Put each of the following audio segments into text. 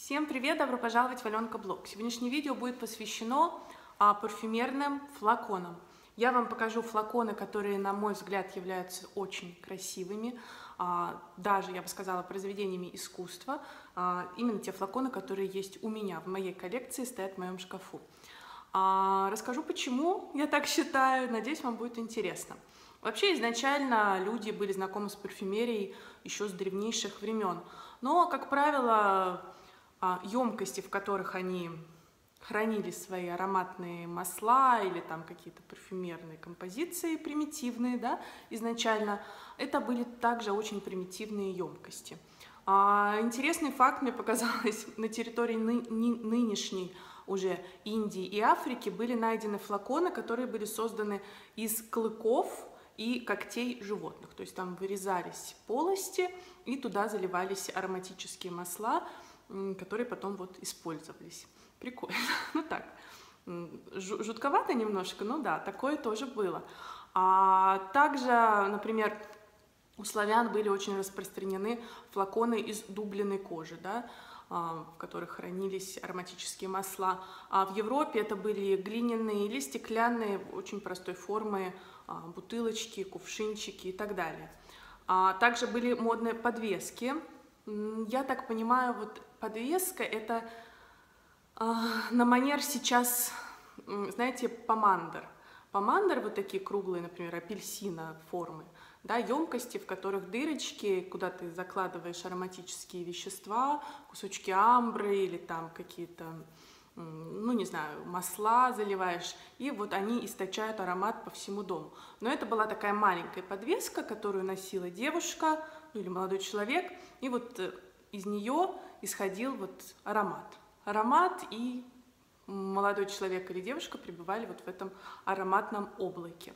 Всем привет! Добро пожаловать в Аленка Блог. Сегодняшнее видео будет посвящено парфюмерным флаконам. Я вам покажу флаконы, которые, на мой взгляд, являются очень красивыми, даже, я бы сказала, произведениями искусства. Именно те флаконы, которые есть у меня в моей коллекции, стоят в моем шкафу. Расскажу, почему я так считаю, надеюсь, вам будет интересно. Вообще, изначально люди были знакомы с парфюмерией еще с древнейших времен, но, как правило, емкости, в которых они хранили свои ароматные масла или там какие-то парфюмерные композиции примитивные, да, изначально, это были также очень примитивные емкости. Интересный факт мне показалось: на территории нынешней уже Индии и Африки были найдены флаконы, которые были созданы из клыков и когтей животных. То есть там вырезались полости, и туда заливались ароматические масла, которые потом вот использовались. Прикольно. Ну так, жутковато немножко, но да, такое тоже было. Также, например, у славян были очень распространены флаконы из дубленой кожи, да, в которых хранились ароматические масла. А в Европе это были глиняные или стеклянные, очень простой формы, бутылочки, кувшинчики и так далее. Также были модные подвески. Я так понимаю, вот подвеска — это на манер сейчас, знаете, помандр. Помандр — вот такие круглые, например, апельсина формы, да, емкости, в которых дырочки, куда ты закладываешь ароматические вещества, кусочки амбры или там какие-то, ну не знаю, масла заливаешь, и вот они источают аромат по всему дому. Но это была такая маленькая подвеска, которую носила девушка, ну, или молодой человек, и вот из нее исходил вот аромат, и молодой человек или девушка пребывали вот в этом ароматном облаке.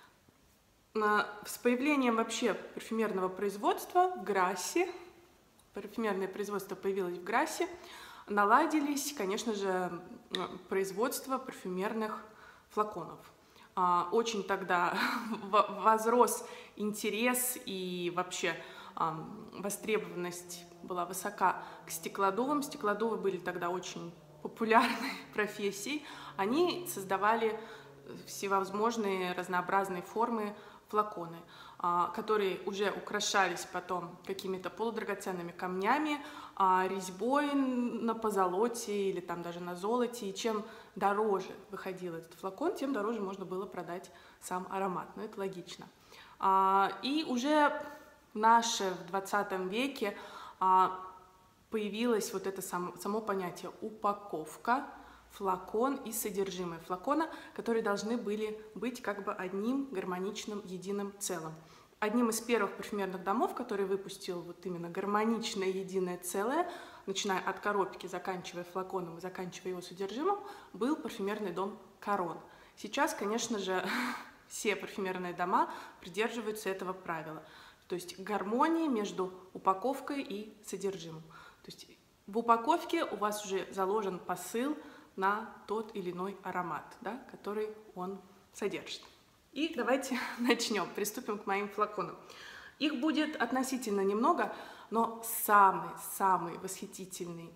С появлением вообще парфюмерного производства в Грассе, парфюмерное производство появилось в Грассе, наладились, конечно же, производство парфюмерных флаконов. Очень тогда возрос интерес, и вообще востребованность была высока к стеклодувам. Стеклодувы были тогда очень популярной профессией. Они создавали всевозможные разнообразные формы флаконы, которые уже украшались потом какими-то полудрагоценными камнями, резьбой на позолоте или там даже на золоте. И чем дороже выходил этот флакон, тем дороже можно было продать сам аромат. Но это логично. И уже в 20 веке появилось вот это само понятие упаковка, флакон и содержимое флакона, которые должны были быть как бы одним гармоничным единым целым. Одним из первых парфюмерных домов, который выпустил вот именно гармоничное единое целое, начиная от коробки, заканчивая флаконом и заканчивая его содержимым, был парфюмерный дом Карон. Сейчас, конечно же, все парфюмерные дома придерживаются этого правила. То есть гармонии между упаковкой и содержимым. То есть в упаковке у вас уже заложен посыл на тот или иной аромат, да, который он содержит. И давайте начнем, приступим к моим флаконам. Их будет относительно немного, но самый восхитительный,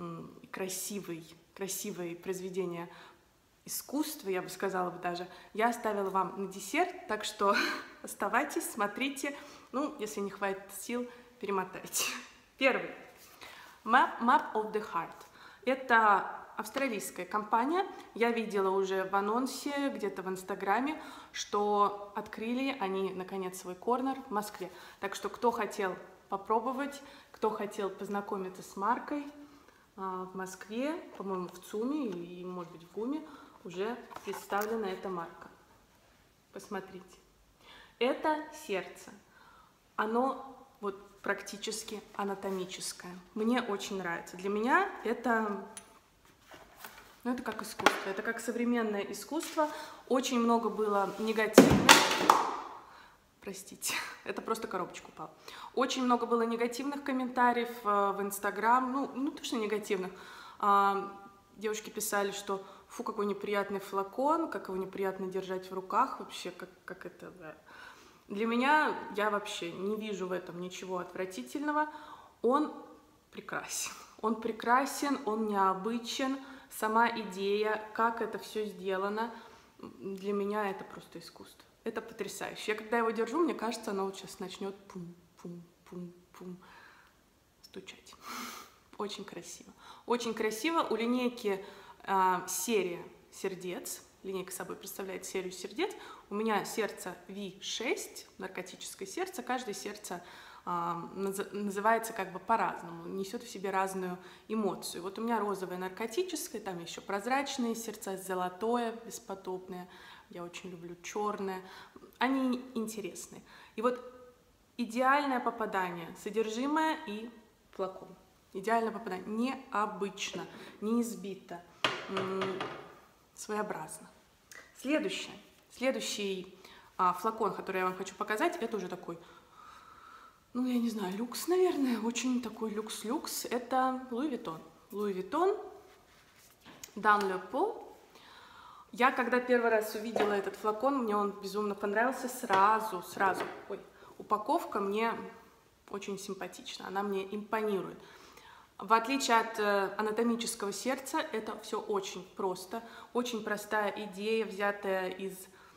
красивые произведения искусства, я бы сказала даже, я оставила вам на десерт, так что оставайтесь, смотрите, ну, если не хватит сил, перемотайте. Первый. Map of the Heart. Это австралийская компания. Я видела уже в анонсе, где-то в Инстаграме, что открыли они, наконец, свой корнер в Москве. Так что, кто хотел попробовать, кто хотел познакомиться с маркой в Москве, по-моему, в ЦУМе и, может быть, в ГУМе, уже представлена эта марка. Посмотрите. Это сердце. Оно вот практически анатомическое. Мне очень нравится. Для меня это, ну, это как искусство, это как современное искусство. Очень много было негативных, простите, это просто коробочка упала. Очень много было негативных комментариев в Инстаграм, ну точно негативных. Девушки писали, что фу, какой неприятный флакон, как его неприятно держать в руках, вообще, как это... Для меня, я вообще не вижу в этом ничего отвратительного. Он прекрасен. Он прекрасен, он необычен, сама идея, как это все сделано, для меня это просто искусство. Это потрясающе. Я когда его держу, мне кажется, оно вот сейчас начнет пум-пум-пум-пум стучать. Очень красиво. Очень красиво. У линейки серия сердец. Линейка собой представляет серию сердец. У меня сердце V6, наркотическое сердце. Каждое сердце называется как бы по-разному, несет в себе разную эмоцию. Вот у меня розовое наркотическое, там еще прозрачные сердца, золотое, бесподобное. Я очень люблю черное. Они интересны. И вот идеальное попадание, содержимое и флакон. Идеальное попадание. Необычно, не избито, своеобразно. Следующий флакон, который я вам хочу показать, это уже такой, ну, я не знаю, люкс, наверное, очень такой люкс-люкс. Это Луи Виттон. Луи Виттон, Dans le Pot. Я, когда первый раз увидела этот флакон, мне он безумно понравился сразу. Ой, упаковка мне очень симпатична, она мне импонирует. В отличие от анатомического сердца, это все очень просто, очень простая идея, взятая из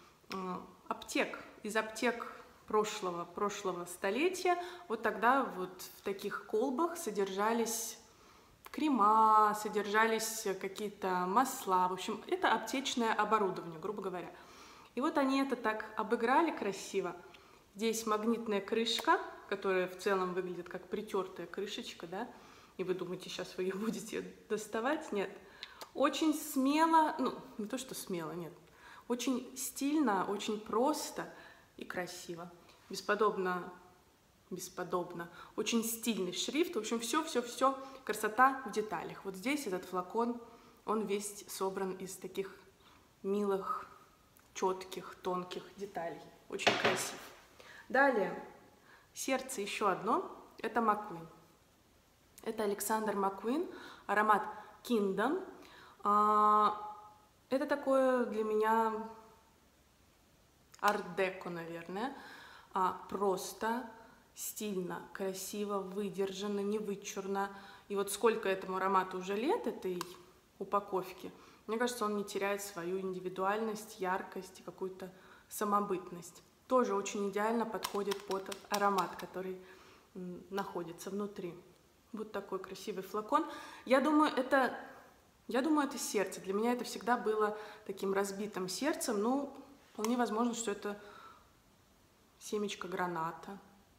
аптек прошлого столетия. Вот тогда вот в таких колбах содержались крема, содержались какие-то масла. В общем, это аптечное оборудование, грубо говоря. И вот они это так обыграли красиво. Здесь магнитная крышка, которая в целом выглядит как притертая крышечка, да? И вы думаете, сейчас вы ее будете доставать? Нет. Очень смело, ну, не то, что смело, нет. Очень стильно, очень просто и красиво. Бесподобно, очень стильный шрифт. В общем, все, красота в деталях. Вот здесь этот флакон, он весь собран из таких милых, четких, тонких деталей. Очень красив. Далее, сердце еще одно, это Маккуин. Это Александр Маккуин, аромат Kingdom. Это такое для меня арт-деко, наверное. Просто, стильно, красиво, выдержанно, не вычурно. И вот сколько этому аромату уже лет, этой упаковки, мне кажется, он не теряет свою индивидуальность, яркость и какую-то самобытность. Тоже очень идеально подходит под аромат, который находится внутри. Вот такой красивый флакон. Я думаю, это сердце. Для меня это всегда было таким разбитым сердцем. Ну, вполне возможно, что это семечко граната.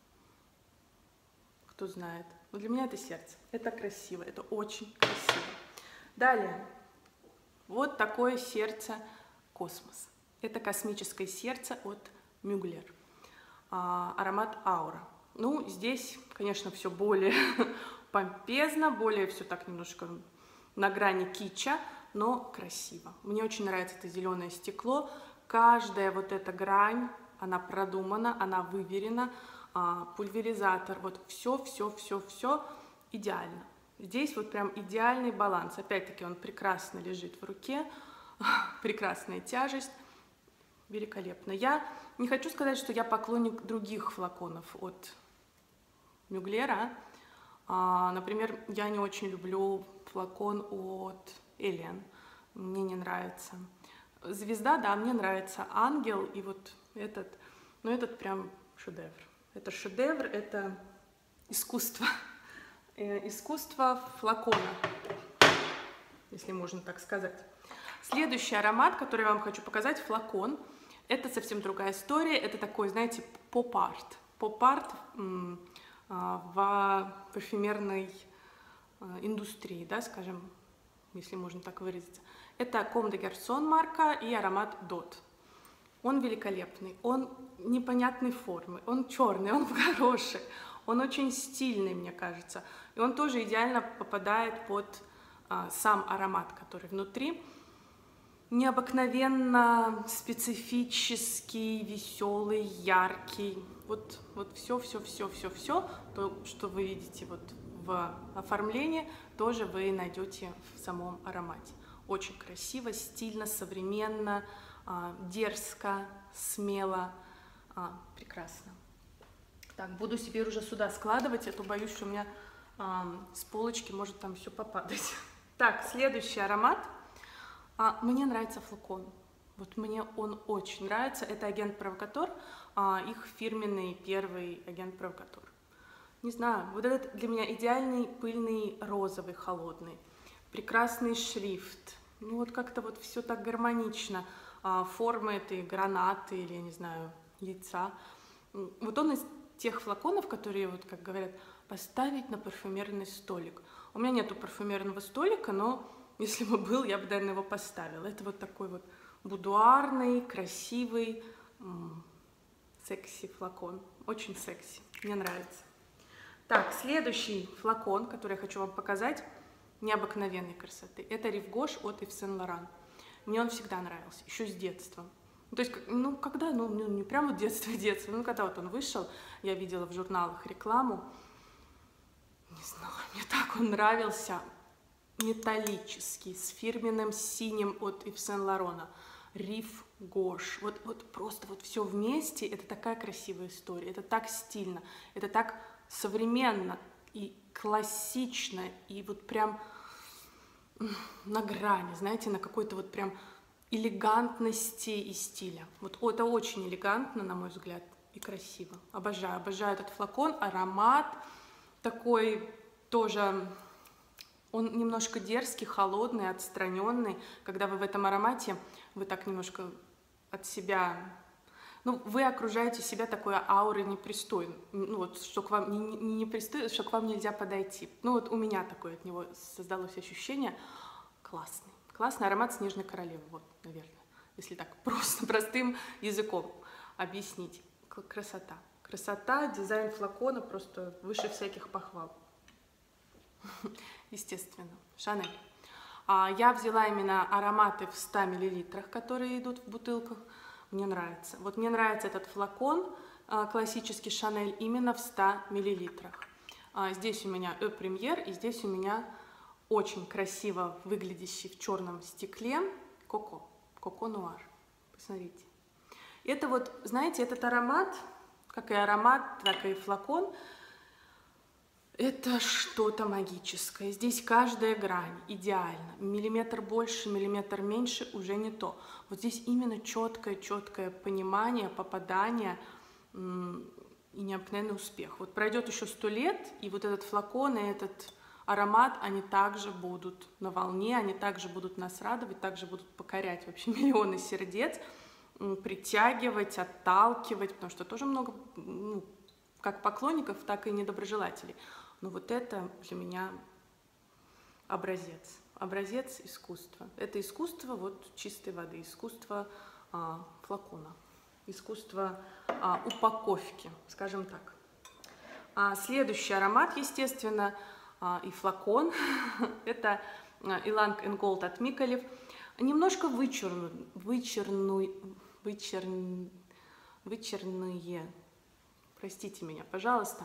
Кто знает. Но для меня это сердце. Это красиво. Это очень красиво. Далее. Вот такое сердце космос. Это космическое сердце от Мюглер. Аромат Аура. Ну, здесь, конечно, все более помпезно, более все так немножко на грани китча, но красиво. Мне очень нравится это зеленое стекло. Каждая вот эта грань, она продумана, она выверена. Пульверизатор, вот все идеально. Здесь вот прям идеальный баланс. Опять-таки он прекрасно лежит в руке, прекрасная тяжесть, великолепно. Я не хочу сказать, что я поклонник других флаконов от Мюглера. Например, я не очень люблю флакон от Alien. Мне не нравится. Звезда, да, мне нравится. Ангел и вот этот. Но этот прям шедевр. Это шедевр, это искусство. Искусство флакона, если можно так сказать. Следующий аромат, который я вам хочу показать, флакон. Это совсем другая история. Это такой, знаете, поп-арт. Поп-арт в парфюмерной индустрии, да, скажем, если можно так выразиться. Это Comme des Garçons марка и аромат Dot. Он великолепный, он непонятной формы, он черный, он хороший, он очень стильный, мне кажется. И он тоже идеально попадает под сам аромат, который внутри. Необыкновенно специфический, веселый, яркий. Вот все, то, что вы видите вот в оформлении, тоже вы найдете в самом аромате. Очень красиво, стильно, современно, дерзко, смело, прекрасно. Так, буду себе уже сюда складывать, а то боюсь, что у меня С полочки может там все попадать. Так, следующий аромат. Мне нравится флакон. Вот мне он очень нравится. Это агент Провокатор, их фирменный первый агент Провокатор. Не знаю, вот этот для меня идеальный пыльный розовый холодный. Прекрасный шрифт. Ну вот как-то вот все так гармонично. Форма этой гранаты или, я не знаю, яйца. Вот он из тех флаконов, которые, вот как говорят, поставить на парфюмерный столик. У меня нету парфюмерного столика, но если бы был, я бы, наверное, его поставила. Это вот такой вот будуарный, красивый, секси флакон. Очень секси, мне нравится. Так, следующий флакон, который я хочу вам показать, необыкновенной красоты. Это Rive Gauche от Yves Saint Laurent. Мне он всегда нравился, еще с детства. То есть, ну, когда, ну, не прямо детство, ну, когда вот он вышел, я видела в журналах рекламу, не знаю, мне так он нравился, металлический, с фирменным синим от Yves Saint Laurent. Rive Gauche. Вот просто вот все вместе, это такая красивая история, это так стильно, это так современно и классично, и вот прям на грани, знаете, на какой-то вот прям элегантности и стиля. Вот это очень элегантно, на мой взгляд, и красиво. Обожаю этот флакон, аромат такой тоже, он немножко дерзкий, холодный, отстраненный. Когда вы в этом аромате, вы так немножко от себя, ну, вы окружаете себя такой аурой непристойной, ну, вот, что к вам не непристойно, что к вам нельзя подойти. Ну, вот у меня такое от него создалось ощущение. Классный аромат Снежной королевы, вот, наверное, если так просто, простым языком объяснить. Красота, дизайн флакона просто выше всяких похвал. Естественно, Шанель. Я взяла именно ароматы в 100 мл, которые идут в бутылках. Мне нравится. Вот мне нравится этот флакон классический Шанель именно в 100 мл. Здесь у меня Eau Première, и здесь у меня очень красиво выглядящий в черном стекле Коко Нуар. Посмотрите. Это вот, знаете, этот аромат, как и аромат, так и флакон, это что-то магическое. Здесь каждая грань идеально. Миллиметр больше, миллиметр меньше уже не то. Вот здесь именно четкое понимание, попадание и необыкновенный успех. Вот пройдет еще 100 лет, и вот этот флакон и этот аромат, они также будут на волне, они также будут нас радовать, также будут покорять вообще миллионы сердец, притягивать, отталкивать, потому что тоже много, ну, как поклонников, так и недоброжелателей. Но вот это для меня образец искусства. Это искусство вот чистой воды, искусство флакона, искусство упаковки, скажем так. Следующий аромат, естественно, и флакон, это Ylang & Gold от Micallef. Немножко вычерные, простите меня, пожалуйста,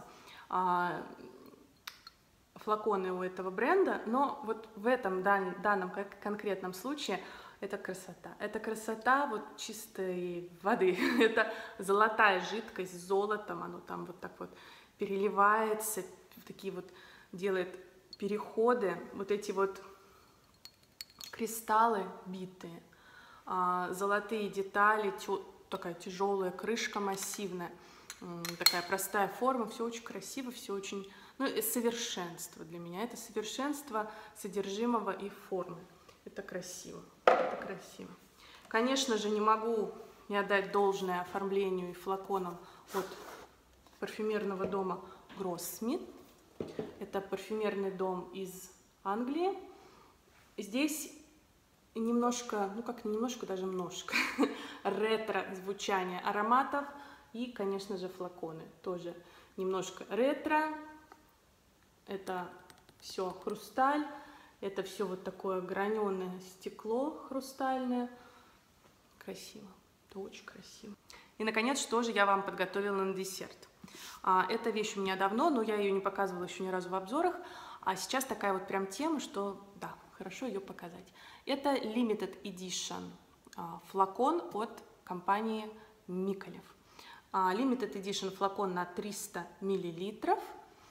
флаконы у этого бренда, но вот в этом данном конкретном случае это красота. Это красота вот чистой воды. Это золотая жидкость с золотом, оно там вот так вот переливается, такие вот делает переходы, вот эти вот кристаллы битые, золотые детали, такая тяжелая крышка массивная, такая простая форма, все очень красиво, все очень, ну, совершенство для меня, это совершенство содержимого и формы, это красиво, это красиво. Конечно же, не могу не отдать должное оформлению и флаконам от парфюмерного дома Grossmith. Это парфюмерный дом из Англии. Здесь немножко, ну как немножко, даже множко ретро звучание ароматов и, конечно же, флаконы тоже немножко ретро. Это все хрусталь, это все вот такое граненое стекло хрустальное. Красиво, это очень красиво. И, наконец, что же я вам подготовила на десерт. Эта вещь у меня давно, но я ее не показывала еще ни разу в обзорах. А сейчас такая вот прям тема, что да, хорошо ее показать. Это Limited Edition флакон от компании Micallef. Limited Edition флакон на 300 мл.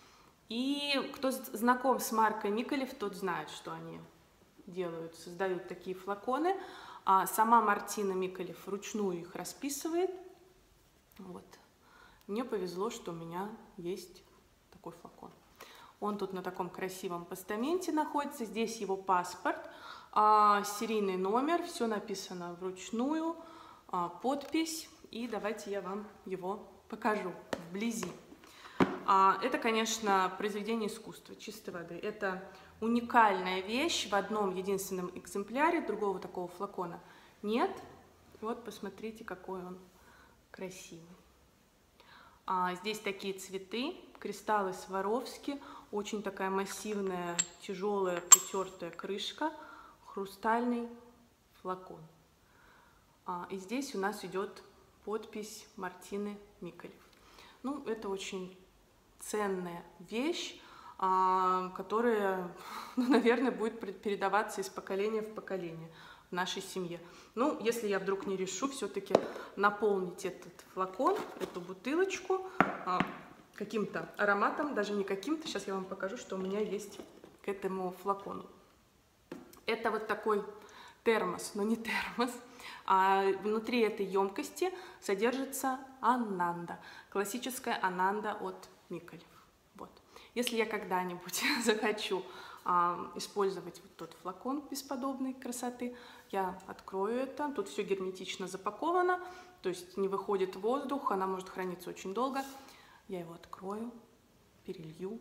И кто знаком с маркой Микалев, тот знает, что они делают, создают такие флаконы. А сама Мартина Микалев вручную их расписывает. Вот. Мне повезло, что у меня есть такой флакон. Он тут на таком красивом постаменте находится. Здесь его паспорт, серийный номер, все написано вручную, подпись. И давайте я вам его покажу вблизи. Это, конечно, произведение искусства чистой воды. Это уникальная вещь в одном единственном экземпляре, другого такого флакона нет. Вот посмотрите, какой он красивый. Здесь такие цветы, кристаллы Сваровски, очень такая массивная, тяжелая, притертая крышка, хрустальный флакон. И здесь у нас идет подпись Мартины Микалев. Ну, это очень ценная вещь, которая, наверное, будет передаваться из поколения в поколение в нашей семье. Ну, если я вдруг не решу все-таки наполнить этот флакон, эту бутылочку каким-то ароматом, даже не каким-то, сейчас я вам покажу, что у меня есть к этому флакону. Это вот такой термос, но не термос. Внутри этой емкости содержится ананда, классическая ананда от Микалев. Вот. Если я когда-нибудь захочу использовать вот тот флакон бесподобной красоты, я открою это. Тут все герметично запаковано, то есть не выходит воздух, она может храниться очень долго. Я его открою, перелью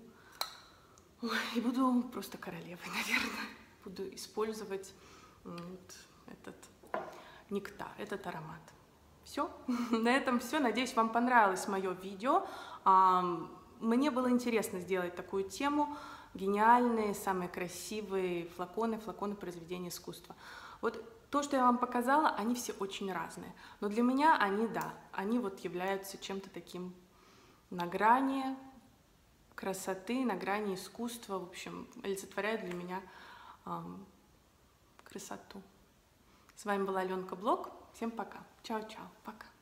и буду просто королевой, наверное. Буду использовать вот этот нектар, этот аромат. Все, на этом все. Надеюсь, вам понравилось мое видео. Мне было интересно сделать такую тему. Гениальные, самые красивые флаконы произведения искусства. Вот то, что я вам показала, они все очень разные. Но для меня они, да, они вот являются чем-то таким на грани красоты, на грани искусства. В общем, олицетворяют для меня красоту. С вами была Аленка Блог. Всем пока. Чао-чао. Пока.